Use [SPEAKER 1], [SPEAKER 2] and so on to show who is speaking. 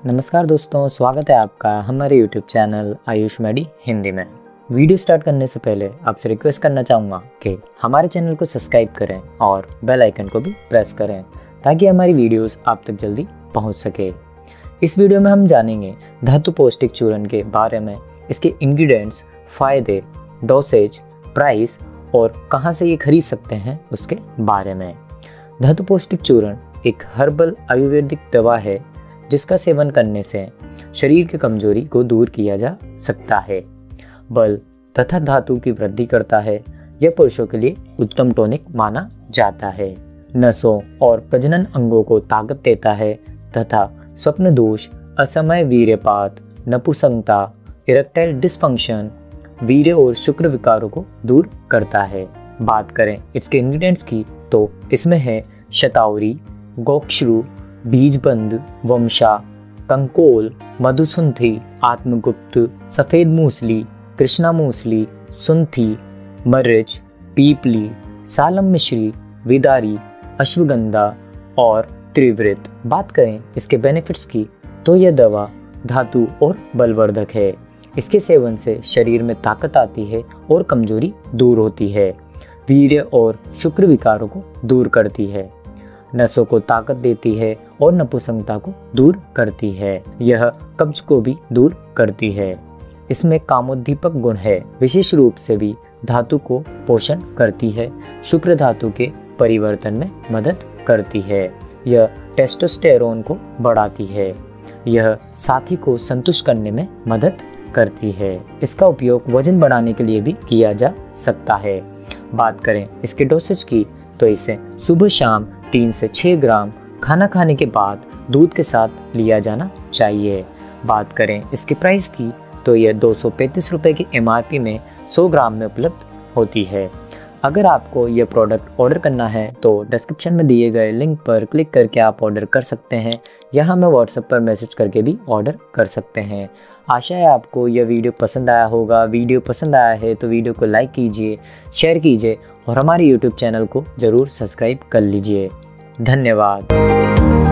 [SPEAKER 1] नमस्कार दोस्तों, स्वागत है आपका हमारे YouTube channel Ayush Medi Hindi में। वीडियो स्टार्ट करने से पहले आपसे रिक्वेस्ट करना चाहूँगा कि हमारे चैनल को सब्सक्राइब करें और बेल आइकन को भी प्रेस करें ताकि हमारी वीडियोस आप तक जल्दी पहुँच सके। इस वीडियो में हम जानेंगे धातु पौष्टिक चूर्ण के बारे में, इसके इंग्रेडिएंट्स, फ़ायदे, डोसेज, प्राइस और कहाँ से ये खरीद सकते हैं उसके बारे में। धातु पौष्टिक चूर्ण एक हर्बल आयुर्वेदिक दवा है जिसका सेवन करने से शरीर की कमजोरी को दूर किया जा सकता है, बल तथा धातु की वृद्धि करता है। यह पुरुषों के लिए उत्तम टॉनिक माना जाता है। नसों और प्रजनन अंगों को ताकत देता है तथा स्वप्न दोष, असमय वीर्यपात, नपुंसकता, इरेक्टाइल डिसफंक्शन, वीर्य और शुक्र विकारों को दूर करता है। बात करें इसके इंग्रेडिएंट्स की तो इसमें है शतावरी, गोक्षरू, बीजबंद, वमशा, कंकोल, मधुसुंठी, आत्मगुप्त, सफेद मूसली, कृष्णा मूसली, सुंठी, मरीच, पीपली, सालम मिश्री, विदारी, अश्वगंधा और त्रिवृत। बात करें इसके बेनिफिट्स की तो यह दवा धातु और बलवर्धक है। इसके सेवन से शरीर में ताकत आती है और कमजोरी दूर होती है। वीर्य और शुक्र विकारों को दूर करती है, नसों को ताकत देती है और नपुंसकता को दूर करती है। यह कब्ज को भी दूर करती है। इसमें कामोद्दीपक गुण है। विशेष रूप से भी धातु को पोषण करती है। शुक्र धातु के परिवर्तन में मदद करती है। यह टेस्टोस्टेरोन को बढ़ाती है। यह साथी को संतुष्ट करने में मदद करती है। इसका उपयोग वजन बढ़ाने के लिए भी किया जा सकता है। बात करें इसके डोसेज की तो इसे सुबह शाम 3 से 6 ग्राम खाना खाने के बाद दूध के साथ लिया जाना चाहिए। बात करें इसके प्राइस की तो यह 235 रुपये की MRP में 100 ग्राम में उपलब्ध होती है। अगर आपको यह प्रोडक्ट ऑर्डर करना है तो डिस्क्रिप्शन में दिए गए लिंक पर क्लिक करके आप ऑर्डर कर सकते हैं या हमें व्हाट्सएप पर मैसेज करके भी ऑर्डर कर सकते हैं। आशा है आपको यह वीडियो पसंद आया होगा। वीडियो पसंद आया है तो वीडियो को लाइक कीजिए, शेयर कीजिए और हमारे YouTube चैनल को ज़रूर सब्सक्राइब कर लीजिए। धन्यवाद।